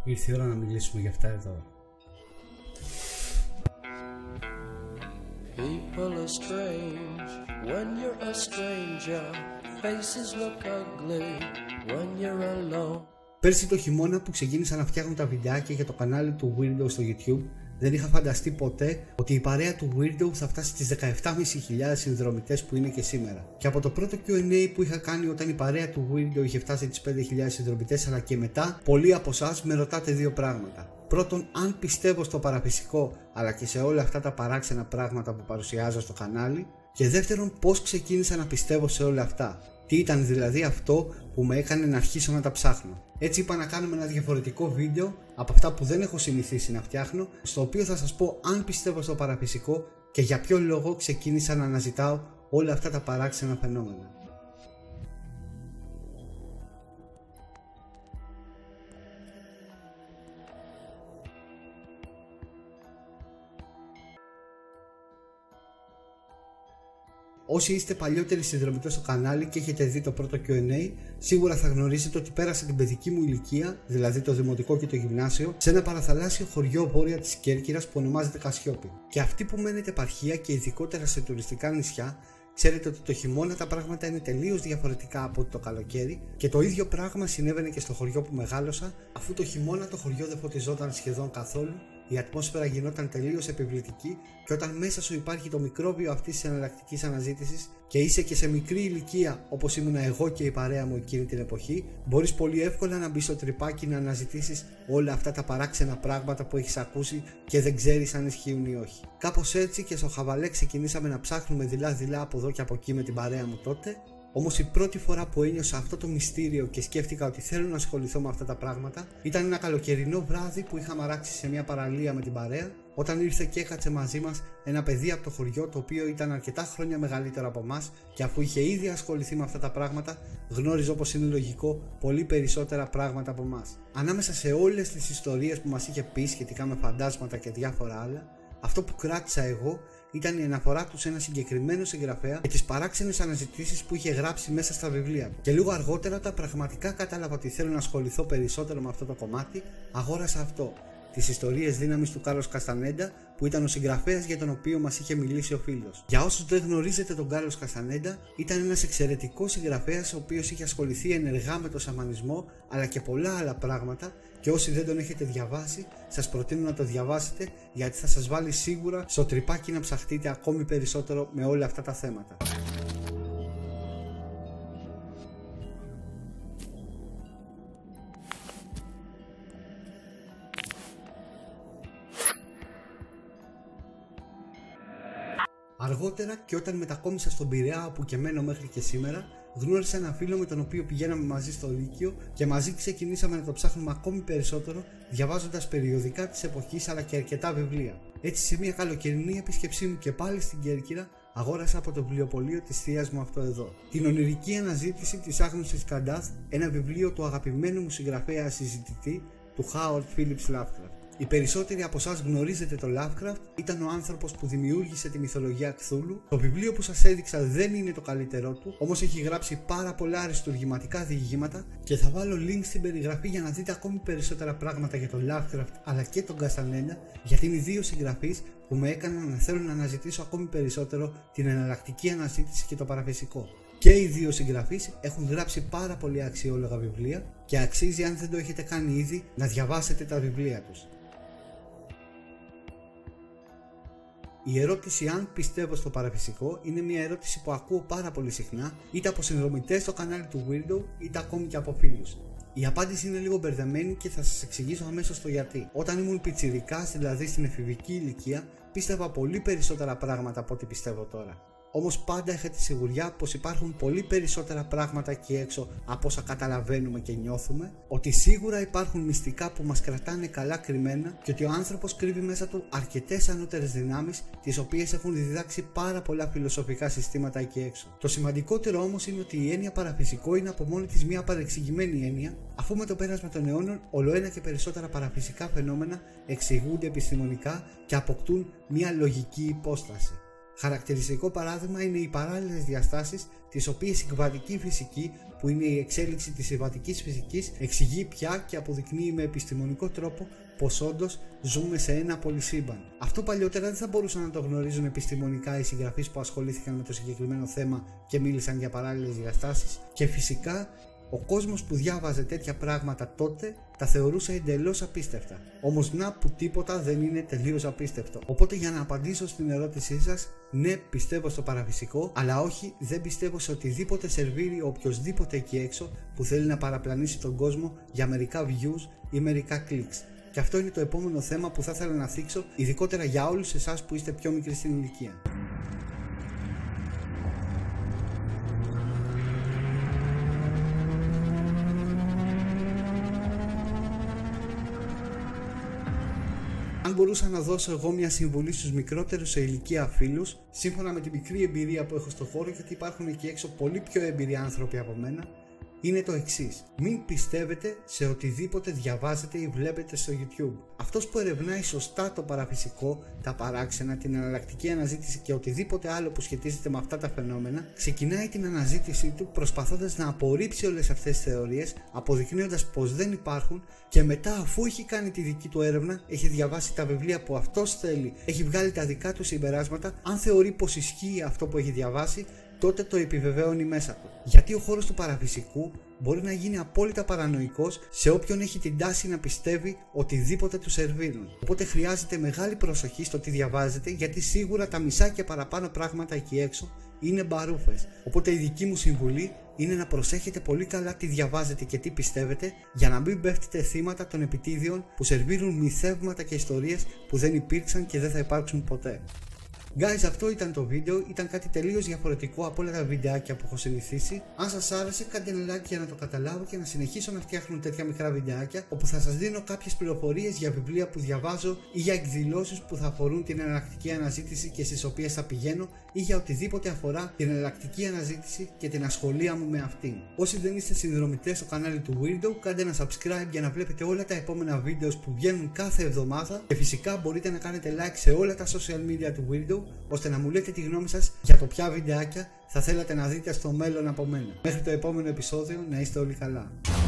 Ήρθε η ώρα να μιλήσουμε για αυτά εδώ. People are strange when you're a stranger. Faces look ugly when you're alone. Πέρσι το χειμώνα που ξεκίνησα να φτιάχνω τα βιντεάκια για το κανάλι του Weirdo στο YouTube, δεν είχα φανταστεί ποτέ ότι η παρέα του Weirdo θα φτάσει στις 17.500 συνδρομητές που είναι και σήμερα. Και από το πρώτο Q&A που είχα κάνει όταν η παρέα του Weirdo είχε φτάσει στις 5.000 συνδρομητές, αλλά και μετά, πολλοί από εσάς με ρωτάτε δύο πράγματα. Πρώτον, αν πιστεύω στο παραφυσικό αλλά και σε όλα αυτά τα παράξενα πράγματα που παρουσιάζω στο κανάλι. Και δεύτερον, πώς ξεκίνησα να πιστεύω σε όλα αυτά. Τι ήταν δηλαδή αυτό που με έκανε να αρχίσω να τα ψάχνω. Έτσι είπα να κάνουμε ένα διαφορετικό βίντεο από αυτά που δεν έχω συνηθίσει να φτιάχνω, στο οποίο θα σας πω αν πιστεύω στο παραφυσικό και για ποιο λόγο ξεκίνησα να αναζητάω όλα αυτά τα παράξενα φαινόμενα. Όσοι είστε παλιότεροι συνδρομητές στο κανάλι και έχετε δει το πρώτο Q&A, σίγουρα θα γνωρίζετε ότι πέρασα την παιδική μου ηλικία, δηλαδή το δημοτικό και το γυμνάσιο, σε ένα παραθαλάσσιο χωριό βόρεια της Κέρκυρας που ονομάζεται Κασιόπη. Και αυτοί που μένετε επαρχία και ειδικότερα σε τουριστικά νησιά, ξέρετε ότι το χειμώνα τα πράγματα είναι τελείως διαφορετικά από το καλοκαίρι, και το ίδιο πράγμα συνέβαινε και στο χωριό που μεγάλωσα, αφού το χειμώνα το χωριό δεν φωτιζόταν σχεδόν καθόλου. Η ατμόσφαιρα γινόταν τελείως επιβλητική, και όταν μέσα σου υπάρχει το μικρόβιο αυτής της εναλλακτικής αναζήτησης και είσαι και σε μικρή ηλικία όπως ήμουνα εγώ και η παρέα μου εκείνη την εποχή, μπορείς πολύ εύκολα να μπεις στο τρυπάκι να αναζητήσεις όλα αυτά τα παράξενα πράγματα που έχεις ακούσει και δεν ξέρεις αν ισχύουν ή όχι. Κάπως έτσι και στο χαβαλέ ξεκινήσαμε να ψάχνουμε δειλά-δειλά από εδώ και από εκεί με την παρέα μου τότε. Όμως η πρώτη φορά που ένιωσα αυτό το μυστήριο και σκέφτηκα ότι θέλω να ασχοληθώ με αυτά τα πράγματα ήταν ένα καλοκαιρινό βράδυ που είχαμε αράξει σε μια παραλία με την παρέα, όταν ήρθε και έκατσε μαζί μας ένα παιδί από το χωριό, το οποίο ήταν αρκετά χρόνια μεγαλύτερο από εμάς, και αφού είχε ήδη ασχοληθεί με αυτά τα πράγματα, γνώριζε, όπως είναι λογικό, πολύ περισσότερα πράγματα από εμάς. Ανάμεσα σε όλες τις ιστορίες που μας είχε πει σχετικά με φαντάσματα και διάφορα άλλα, αυτό που κράτησα εγώ ήταν η αναφορά του σε ένα συγκεκριμένο συγγραφέα και τις παράξενες αναζητήσεις που είχε γράψει μέσα στα βιβλία του. Και λίγο αργότερα, όταν πραγματικά κατάλαβα ότι θέλω να ασχοληθώ περισσότερο με αυτό το κομμάτι, αγόρασα αυτό. Τις ιστορίες δύναμης του Κάρλος Καστανέντα, που ήταν ο συγγραφέας για τον οποίο μας είχε μιλήσει ο φίλος. Για όσους δεν γνωρίζετε τον Κάρλος Καστανέντα, ήταν ένας εξαιρετικός συγγραφέας, ο οποίος είχε ασχοληθεί ενεργά με τον σαμανισμό αλλά και πολλά άλλα πράγματα, και όσοι δεν τον έχετε διαβάσει, σας προτείνω να το διαβάσετε, γιατί θα σας βάλει σίγουρα στο τρυπάκι να ψαχτείτε ακόμη περισσότερο με όλα αυτά τα θέματα. Αργότερα, και όταν μετακόμισα στον Πειραιά, όπου και μένω μέχρι και σήμερα, γνώρισα έναν φίλο με τον οποίο πηγαίναμε μαζί στο Λύκειο και μαζί ξεκινήσαμε να το ψάχνουμε ακόμη περισσότερο, διαβάζοντας περιοδικά της εποχής αλλά και αρκετά βιβλία. Έτσι, σε μια καλοκαιρινή επίσκεψή μου και πάλι στην Κέρκυρα, αγόρασα από το βιβλιοπωλείο της θείας μου αυτό εδώ. Την ονειρική αναζήτηση της άγνωστης Καντάθ, ένα βιβλίο του αγαπημένου μου συγγραφέα συζητητή, του Howard Phillips Lovecraft. Οι περισσότεροι από εσάς γνωρίζετε το Lovecraft, ήταν ο άνθρωπος που δημιούργησε τη μυθολογία Κθούλου. Το βιβλίο που σας έδειξα δεν είναι το καλύτερό του, όμως έχει γράψει πάρα πολλά αριστουργηματικά διηγήματα, και θα βάλω link στην περιγραφή για να δείτε ακόμη περισσότερα πράγματα για τον Lovecraft αλλά και τον Καστανέντα, γιατί είναι οι δύο συγγραφείς που με έκαναν να θέλω να αναζητήσω ακόμη περισσότερο την εναλλακτική αναζήτηση και το παραφυσικό. Και οι δύο συγγραφείς έχουν γράψει πάρα πολύ αξιόλογα βιβλία και αξίζει, αν δεν το έχετε κάνει ήδη, να διαβάσετε τα βιβλία τους. Η ερώτηση αν πιστεύω στο παραφυσικό είναι μια ερώτηση που ακούω πάρα πολύ συχνά, είτε από συνδρομητές στο κανάλι του Weirdo, είτε ακόμη και από φίλους. Η απάντηση είναι λίγο μπερδεμένη και θα σας εξηγήσω αμέσως το γιατί. Όταν ήμουν πιτσιρικάς, δηλαδή στην εφηβική ηλικία, πίστευα πολύ περισσότερα πράγματα από ό,τι πιστεύω τώρα. Όμως πάντα είχα τη σιγουριά πως υπάρχουν πολύ περισσότερα πράγματα εκεί έξω από όσα καταλαβαίνουμε και νιώθουμε, ότι σίγουρα υπάρχουν μυστικά που μας κρατάνε καλά κρυμμένα και ότι ο άνθρωπος κρύβει μέσα του αρκετές ανώτερες δυνάμεις, τις οποίες έχουν διδάξει πάρα πολλά φιλοσοφικά συστήματα εκεί έξω. Το σημαντικότερο όμως είναι ότι η έννοια παραφυσικό είναι από μόνη της μια παρεξηγημένη έννοια, αφού με το πέρασμα των αιώνων ολοένα και περισσότερα παραφυσικά φαινόμενα εξηγούνται επιστημονικά και αποκτούν μια λογική υπόσταση. Χαρακτηριστικό παράδειγμα είναι οι παράλληλες διαστάσεις, τις οποίες η κβαντική φυσική, που είναι η εξέλιξη της συμβατικής φυσικής, εξηγεί πια και αποδεικνύει με επιστημονικό τρόπο πως όντως ζούμε σε ένα πολυσύμπαν. Αυτό παλιότερα δεν θα μπορούσαν να το γνωρίζουν επιστημονικά οι συγγραφείς που ασχολήθηκαν με το συγκεκριμένο θέμα και μίλησαν για παράλληλες διαστάσεις, και φυσικά ο κόσμος που διάβαζε τέτοια πράγματα τότε τα θεωρούσε εντελώς απίστευτα. Όμως να που τίποτα δεν είναι τελείως απίστευτο. Οπότε για να απαντήσω στην ερώτησή σας, ναι, πιστεύω στο παραφυσικό, αλλά όχι, δεν πιστεύω σε οτιδήποτε σερβίρει οποιοσδήποτε εκεί έξω που θέλει να παραπλανήσει τον κόσμο για μερικά views ή μερικά clicks. Και αυτό είναι το επόμενο θέμα που θα ήθελα να θίξω, ειδικότερα για όλους εσάς που είστε πιο μικροί στην ηλικία. Αν μπορούσα να δώσω εγώ μια συμβουλή στους μικρότερους σε ηλικία φίλους, σύμφωνα με την μικρή εμπειρία που έχω στο χώρο, γιατί υπάρχουν εκεί έξω πολύ πιο εμπειροί άνθρωποι από μένα, είναι το εξής: μην πιστεύετε σε οτιδήποτε διαβάζετε ή βλέπετε στο YouTube. Αυτός που ερευνάει σωστά το παραφυσικό, τα παράξενα, την εναλλακτική αναζήτηση και οτιδήποτε άλλο που σχετίζεται με αυτά τα φαινόμενα, ξεκινάει την αναζήτησή του προσπαθώντας να απορρίψει όλες αυτές τις θεωρίες, αποδεικνύοντας πως δεν υπάρχουν, και μετά, αφού έχει κάνει τη δική του έρευνα, έχει διαβάσει τα βιβλία που αυτός θέλει, έχει βγάλει τα δικά του συμπεράσματα, αν θεωρεί πως ισχύει αυτό που έχει διαβάσει, τότε το επιβεβαιώνει μέσα του. Γιατί ο χώρος του παραφυσικού μπορεί να γίνει απόλυτα παρανοϊκός σε όποιον έχει την τάση να πιστεύει οτιδήποτε του σερβίρουν. Οπότε χρειάζεται μεγάλη προσοχή στο τι διαβάζετε, γιατί σίγουρα τα μισά και παραπάνω πράγματα εκεί έξω είναι μπαρούφες. Οπότε η δική μου συμβουλή είναι να προσέχετε πολύ καλά τι διαβάζετε και τι πιστεύετε, για να μην πέφτετε θύματα των επιτίδιων που σερβίρουν μυθεύματα και ιστορίες που δεν υπήρξαν και δεν θα υπάρξουν ποτέ. Guys, αυτό ήταν το βίντεο, ήταν κάτι τελείως διαφορετικό από όλα τα βιντεάκια που έχω συνηθίσει. Αν σας άρεσε, κάντε ένα like για να το καταλάβω και να συνεχίσω να φτιάχνω τέτοια μικρά βιντεάκια, όπου θα σας δίνω κάποιες πληροφορίες για βιβλία που διαβάζω ή για εκδηλώσεις που θα αφορούν την εναλλακτική αναζήτηση και στις οποίες θα πηγαίνω, ή για οτιδήποτε αφορά την εναλλακτική αναζήτηση και την ασχολία μου με αυτήν. Όσοι δεν είστε συνδρομητές στο κανάλι του Weirdo, κάντε ένα subscribe για να βλέπετε όλα τα επόμενα βίντεο που βγαίνουν κάθε εβδομάδα, και φυσικά μπορείτε να κάνετε like σε όλα τα social media του Weirdo, ώστε να μου λέτε τη γνώμη σας για το ποια βιντεάκια θα θέλατε να δείτε στο μέλλον από μένα. Μέχρι το επόμενο επεισόδιο, να είστε όλοι καλά.